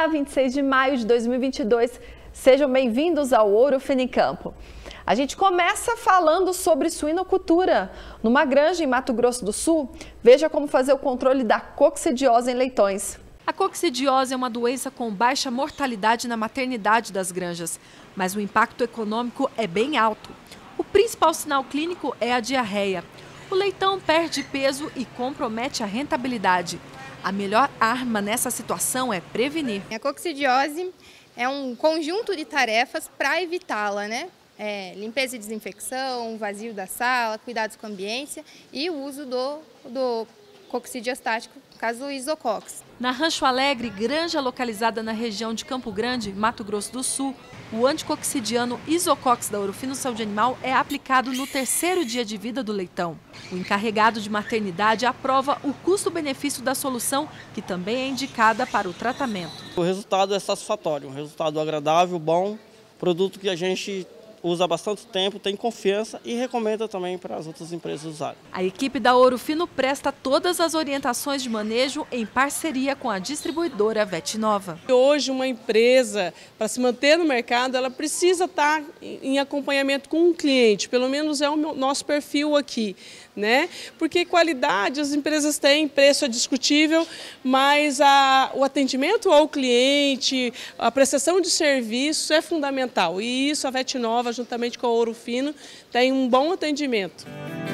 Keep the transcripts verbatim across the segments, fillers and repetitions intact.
Olá, vinte e seis de maio de dois mil e vinte e dois, sejam bem-vindos ao Ouro Fino em Campo. A gente começa falando sobre suinocultura. Numa granja em Mato Grosso do Sul, veja como fazer o controle da coccidiose em leitões. A coccidiose é uma doença com baixa mortalidade na maternidade das granjas, mas o impacto econômico é bem alto. O principal sinal clínico é a diarreia. O leitão perde peso e compromete a rentabilidade. A melhor arma nessa situação é prevenir. A coccidiose é um conjunto de tarefas para evitá-la, né? É, limpeza e desinfecção, vazio da sala, cuidados com a ambiência e o uso do, do coccidiostático, no caso do Isocox. Na Rancho Alegre, granja localizada na região de Campo Grande, Mato Grosso do Sul, o anticoccidiano Isocox da Ouro Fino Saúde Animal é aplicado no terceiro dia de vida do leitão. O encarregado de maternidade aprova o custo-benefício da solução, que também é indicada para o tratamento. O resultado é satisfatório, um resultado agradável, bom, produto que a gente usa há bastante tempo, tem confiança e recomenda também para as outras empresas usarem. A equipe da Ouro Fino presta todas as orientações de manejo em parceria com a distribuidora Vetnova. Hoje uma empresa, para se manter no mercado, ela precisa estar em acompanhamento com um cliente, pelo menos é o nosso perfil aqui, né? Porque qualidade as empresas têm, preço é discutível, mas a, o atendimento ao cliente, a prestação de serviço é fundamental e isso a Vetnova, juntamente com a Ouro Fino, tem um bom atendimento.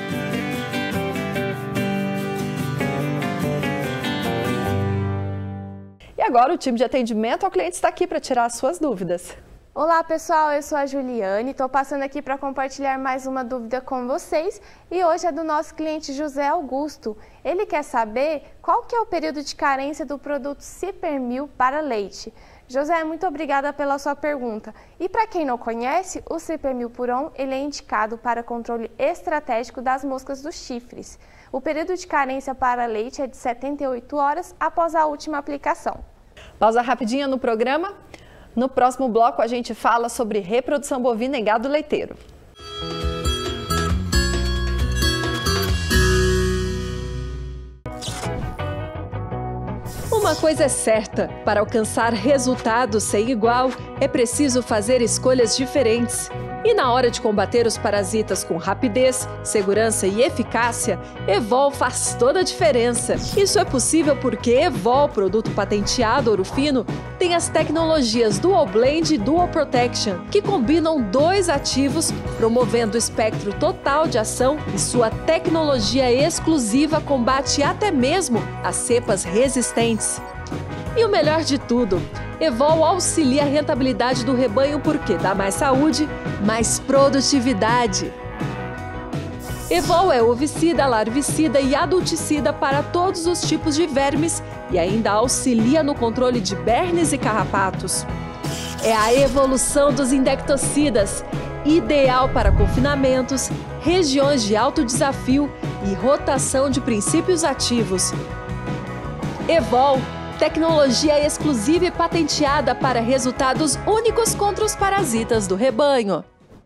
E agora o time de atendimento ao cliente está aqui para tirar as suas dúvidas. Olá pessoal, eu sou a Juliane, estou passando aqui para compartilhar mais uma dúvida com vocês e hoje é do nosso cliente José Augusto. Ele quer saber qual que é o período de carência do produto Cipermil para leite. José, muito obrigada pela sua pergunta. E para quem não conhece, o Cipermil Puron ele é indicado para controle estratégico das moscas dos chifres. O período de carência para leite é de setenta e oito horas após a última aplicação. Pausa rapidinha no programa. No próximo bloco a gente fala sobre reprodução bovina em gado leiteiro. Uma coisa é certa, para alcançar resultados sem igual, é preciso fazer escolhas diferentes. E na hora de combater os parasitas com rapidez, segurança e eficácia, Evol faz toda a diferença. Isso é possível porque Evol, produto patenteado Ouro Fino, tem as tecnologias Dual Blend e Dual Protection, que combinam dois ativos, promovendo o espectro total de ação e sua tecnologia exclusiva combate até mesmo as cepas resistentes. E o melhor de tudo, Evol auxilia a rentabilidade do rebanho porque dá mais saúde, mais produtividade. Evol é ovicida, larvicida e adulticida para todos os tipos de vermes e ainda auxilia no controle de bernes e carrapatos. É a evolução dos indectocidas, ideal para confinamentos, regiões de alto desafio e rotação de princípios ativos. Evol, tecnologia exclusiva e patenteada para resultados únicos contra os parasitas do rebanho.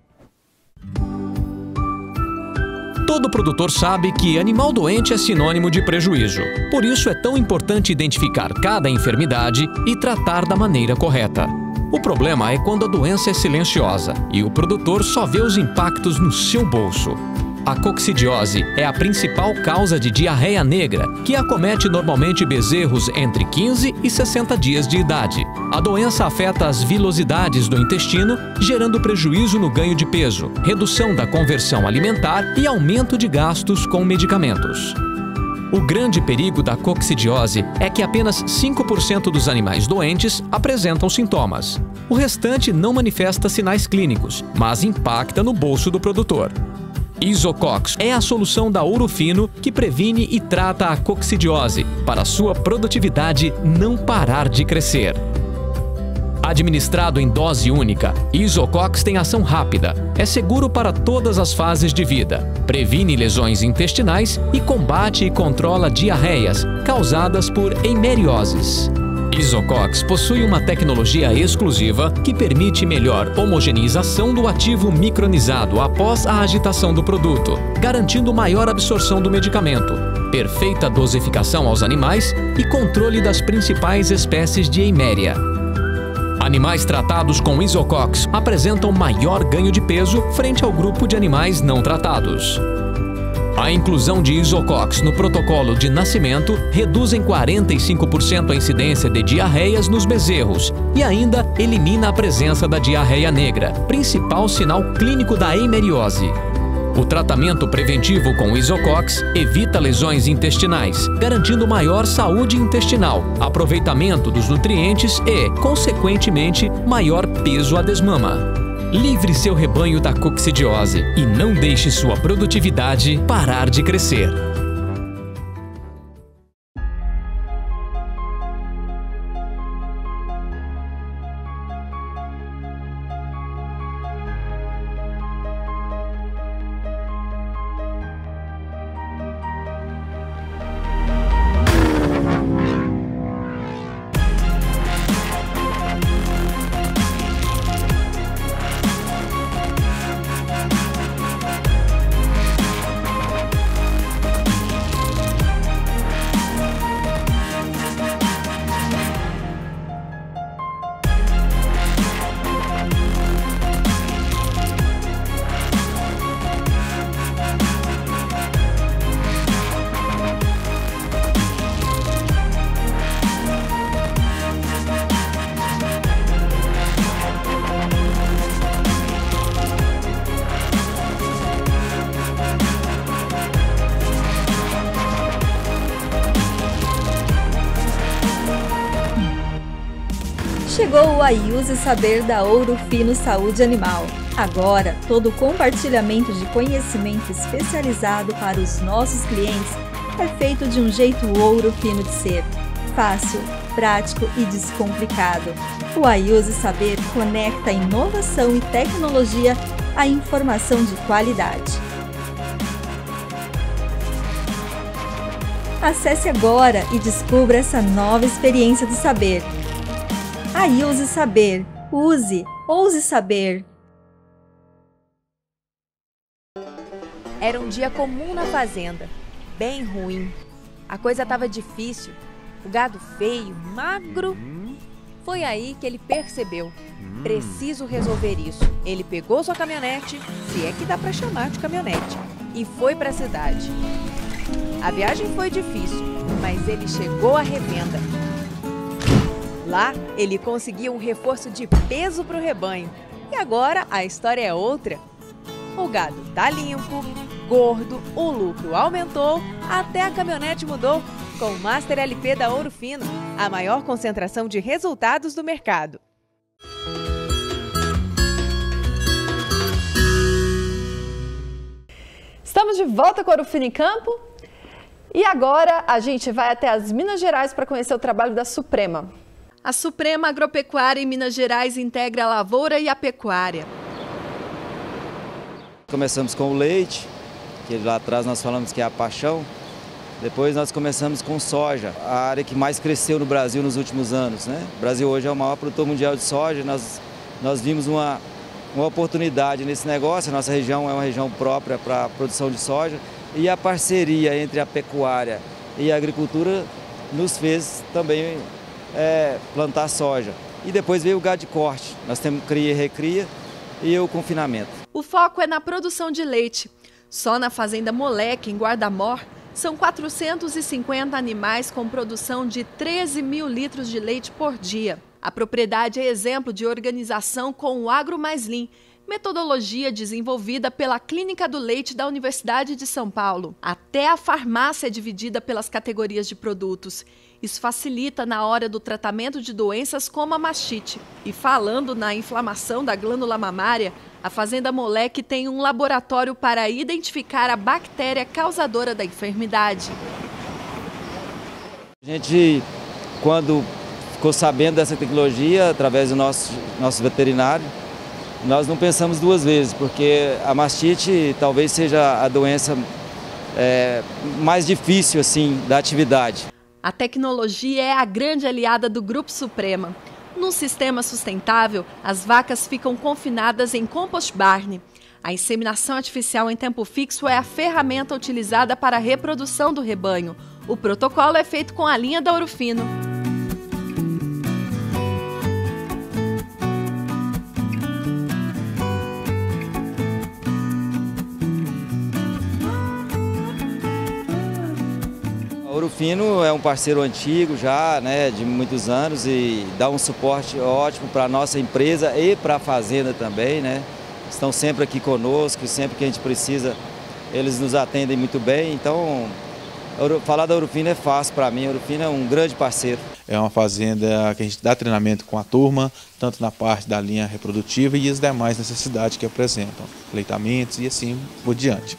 Todo produtor sabe que animal doente é sinônimo de prejuízo. Por isso é tão importante identificar cada enfermidade e tratar da maneira correta. O problema é quando a doença é silenciosa e o produtor só vê os impactos no seu bolso. A coccidiose é a principal causa de diarreia negra, que acomete normalmente bezerros entre quinze e sessenta dias de idade. A doença afeta as vilosidades do intestino, gerando prejuízo no ganho de peso, redução da conversão alimentar e aumento de gastos com medicamentos. O grande perigo da coccidiose é que apenas cinco por cento dos animais doentes apresentam sintomas. O restante não manifesta sinais clínicos, mas impacta no bolso do produtor. Isocox é a solução da Ouro Fino que previne e trata a coccidiose para sua produtividade não parar de crescer. Administrado em dose única, Isocox tem ação rápida, é seguro para todas as fases de vida, previne lesões intestinais e combate e controla diarreias causadas por eimerioses. Isocox possui uma tecnologia exclusiva que permite melhor homogeneização do ativo micronizado após a agitação do produto, garantindo maior absorção do medicamento, perfeita dosificação aos animais e controle das principais espécies de eiméria. Animais tratados com Isocox apresentam maior ganho de peso frente ao grupo de animais não tratados. A inclusão de Isocox no protocolo de nascimento reduz em quarenta e cinco por cento a incidência de diarreias nos bezerros e ainda elimina a presença da diarreia negra, principal sinal clínico da eimeriose. O tratamento preventivo com Isocox evita lesões intestinais, garantindo maior saúde intestinal, aproveitamento dos nutrientes e, consequentemente, maior peso à desmama. Livre seu rebanho da coccidiose e não deixe sua produtividade parar de crescer. Chegou o Aiuse Saber da Ouro Fino Saúde Animal. Agora, todo o compartilhamento de conhecimento especializado para os nossos clientes é feito de um jeito ouro fino de ser. Fácil, prático e descomplicado. O Aiuse Saber conecta inovação e tecnologia à informação de qualidade. Acesse agora e descubra essa nova experiência do saber. Aiuse Saber. Use, ouse saber. Era um dia comum na fazenda, bem ruim. A coisa estava difícil, o gado feio, magro. Foi aí que ele percebeu, preciso resolver isso. Ele pegou sua caminhonete, se é que dá para chamar de caminhonete, e foi para a cidade. A viagem foi difícil, mas ele chegou à revenda. Lá, ele conseguiu um reforço de peso para o rebanho. E agora, a história é outra. O gado tá limpo, gordo, o lucro aumentou, até a caminhonete mudou. Com o Master L P da Ouro Fino, a maior concentração de resultados do mercado. Estamos de volta com a Ouro Fino em Campo. E agora a gente vai até as Minas Gerais para conhecer o trabalho da Suprema. A Suprema Agropecuária em Minas Gerais integra a lavoura e a pecuária. Começamos com o leite, que lá atrás nós falamos que é a paixão. Depois nós começamos com soja, a área que mais cresceu no Brasil nos últimos anos, né? O Brasil hoje é o maior produtor mundial de soja. Nós, nós vimos uma, uma oportunidade nesse negócio. A nossa região é uma região própria para a produção de soja. E a parceria entre a pecuária e a agricultura nos fez também É, plantar soja. E depois veio o gado de corte. Nós temos cria e recria e o confinamento. O foco é na produção de leite. Só na Fazenda Moleque, em Guarda-Mor, são quatrocentos e cinquenta animais com produção de treze mil litros de leite por dia. A propriedade é exemplo de organização com o Agro Mais Lean, metodologia desenvolvida pela Clínica do Leite da Universidade de São Paulo. Até a farmácia é dividida pelas categorias de produtos. Isso facilita na hora do tratamento de doenças como a mastite. E falando na inflamação da glândula mamária, a Fazenda Moleque tem um laboratório para identificar a bactéria causadora da enfermidade. A gente, quando ficou sabendo dessa tecnologia, através do nosso, nosso veterinário, nós não pensamos duas vezes, porque a mastite talvez seja a doença é, mais difícil assim, da atividade. A tecnologia é a grande aliada do Grupo Suprema. Num sistema sustentável, as vacas ficam confinadas em compost barn. A inseminação artificial em tempo fixo é a ferramenta utilizada para a reprodução do rebanho. O protocolo é feito com a linha da Ouro Fino. A Ouro Fino é um parceiro antigo já, né, de muitos anos e dá um suporte ótimo para a nossa empresa e para a fazenda também, né? Estão sempre aqui conosco, sempre que a gente precisa, eles nos atendem muito bem. Então, falar da Ouro Fino é fácil para mim, a Ouro Fino é um grande parceiro. É uma fazenda que a gente dá treinamento com a turma, tanto na parte da linha reprodutiva e as demais necessidades que apresentam, leitamentos e assim por diante.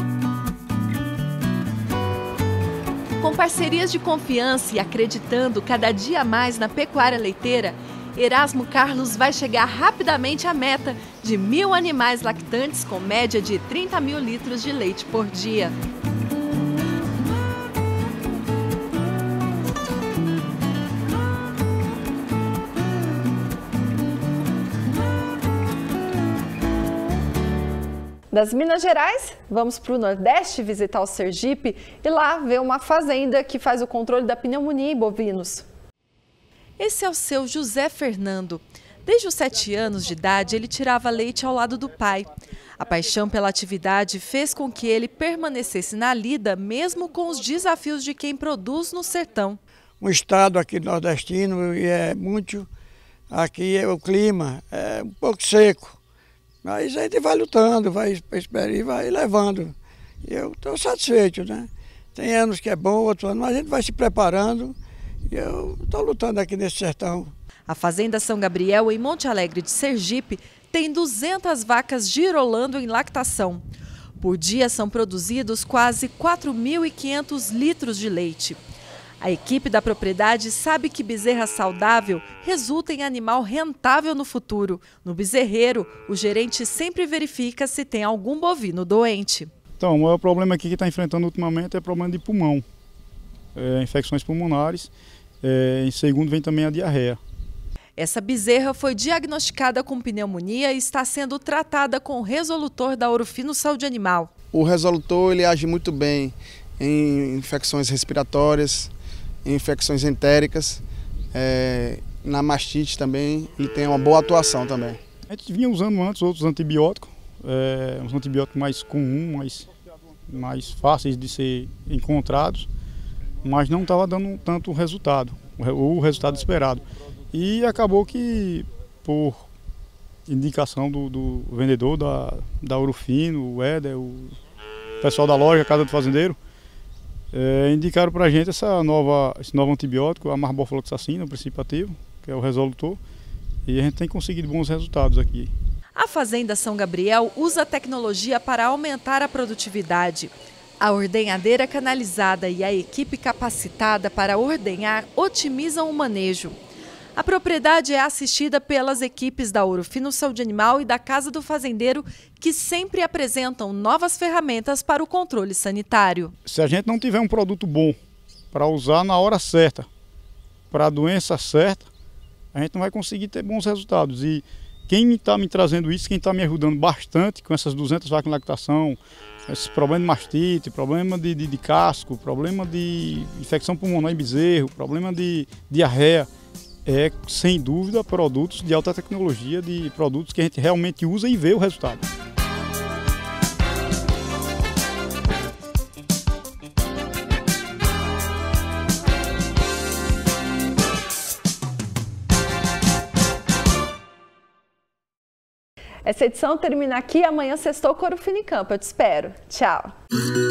Com parcerias de confiança e acreditando cada dia mais na pecuária leiteira, Erasmo Carlos vai chegar rapidamente à meta de mil animais lactantes com média de trinta mil litros de leite por dia. Das Minas Gerais, vamos para o Nordeste visitar o Sergipe e lá ver uma fazenda que faz o controle da pneumonia em bovinos. Esse é o seu José Fernando. Desde os sete anos de idade, ele tirava leite ao lado do pai. A paixão pela atividade fez com que ele permanecesse na lida, mesmo com os desafios de quem produz no sertão. Um estado aqui nordestino e é muito, aqui é o clima, é um pouco seco. Mas a gente vai lutando, vai esperando e vai levando. E eu estou satisfeito, né? Tem anos que é bom, outros anos, mas a gente vai se preparando e eu estou lutando aqui nesse sertão. A Fazenda São Gabriel, em Monte Alegre de Sergipe, tem duzentas vacas girolando em lactação. Por dia são produzidos quase quatro mil e quinhentos litros de leite. A equipe da propriedade sabe que bezerra saudável resulta em animal rentável no futuro. No bezerreiro, o gerente sempre verifica se tem algum bovino doente. Então, o maior problema aqui que está enfrentando ultimamente é o problema de pulmão, é, infecções pulmonares. É, em segundo vem também a diarreia. Essa bezerra foi diagnosticada com pneumonia e está sendo tratada com o resolutor da Ouro Fino Saúde Animal. O resolutor ele age muito bem em infecções respiratórias, em infecções entéricas, é, na mastite também, ele tem uma boa atuação também. A gente vinha usando antes outros antibióticos, é, uns antibióticos mais comuns, mais, mais fáceis de ser encontrados, mas não estava dando tanto resultado, o resultado esperado. E acabou que, por indicação do, do vendedor da, da Ouro Fino, o Éder, o pessoal da loja, Casa do Fazendeiro, É, indicaram para a gente essa nova, esse novo antibiótico, a marbofloxacina, o princípio ativo, que é o resolutor, e a gente tem conseguido bons resultados aqui. A Fazenda São Gabriel usa a tecnologia para aumentar a produtividade. A ordenhadeira canalizada e a equipe capacitada para ordenhar otimizam o manejo. A propriedade é assistida pelas equipes da Ouro Fino Saúde Animal e da Casa do Fazendeiro, que sempre apresentam novas ferramentas para o controle sanitário. Se a gente não tiver um produto bom para usar na hora certa, para a doença certa, a gente não vai conseguir ter bons resultados. E quem está me trazendo isso, quem está me ajudando bastante com essas duzentas vacas em lactação, esse problema de mastite, problema de, de, de casco, problema de infecção pulmonar em bezerro, problema de diarreia, é, sem dúvida, produtos de alta tecnologia, de produtos que a gente realmente usa e vê o resultado. Essa edição termina aqui. Amanhã sextou com Ouro Fino em Campo. Eu te espero. Tchau.